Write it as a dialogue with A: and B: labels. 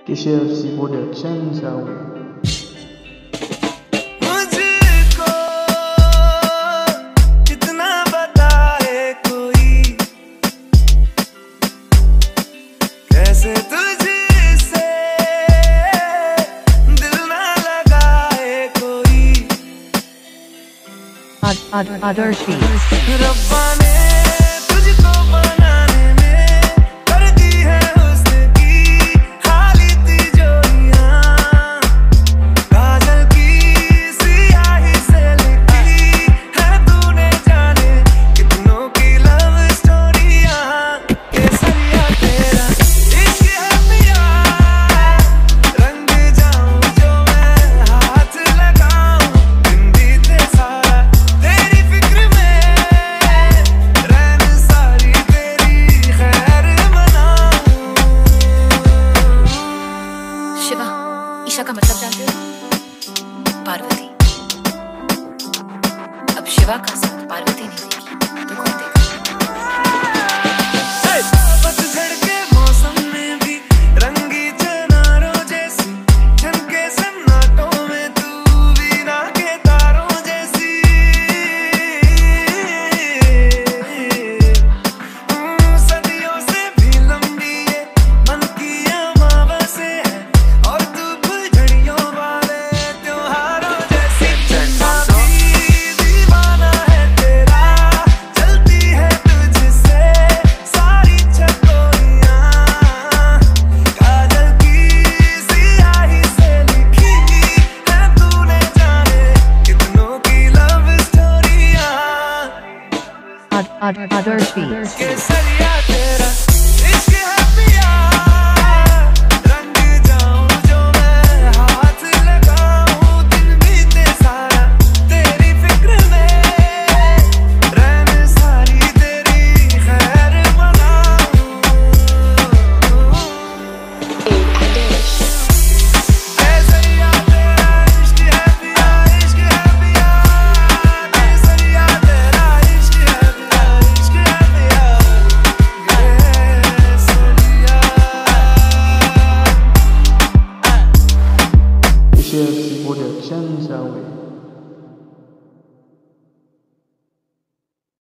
A: KCFC Production Sound.
B: Adarshi.
C: रब्बा ने तुझको बनाने में कर दी है हुस्न की खाली तिजोरियां, काजल की सियाही से लिखी है तूने जाने कितनों की लव स्टोरियां। केसरिया तेरा इश्क है पिया, रंग जाऊं जो मैं हाथ लगाऊं, दिन बीते सारा तेरी फिक्र में, रहन सारी तेरी खैर मनाऊं।
B: शिवा, ईशा का मतलब जानते हो? पार्वती। अब शिवा का साथ पार्वती नहीं देगी तो कौन देगा?
C: पतझड़ के मौसम में भी रंगी चनारों जैसी, झनके सन्नाटों में तू वीणा के तारों जैसी। सदियों से भी लंबी ये मन की अमावस्या है, और तू फुलझड़ियों वाले त्योहारों जैसी। चन्ना भी दीवाना है तेरा, चलती है तुझसे सारी चकोरियां, काजल की सियाही से लिखी है तूने जाने कितनों की लव स्टोरियां।
B: Adarshi.
C: केसरिया तेरा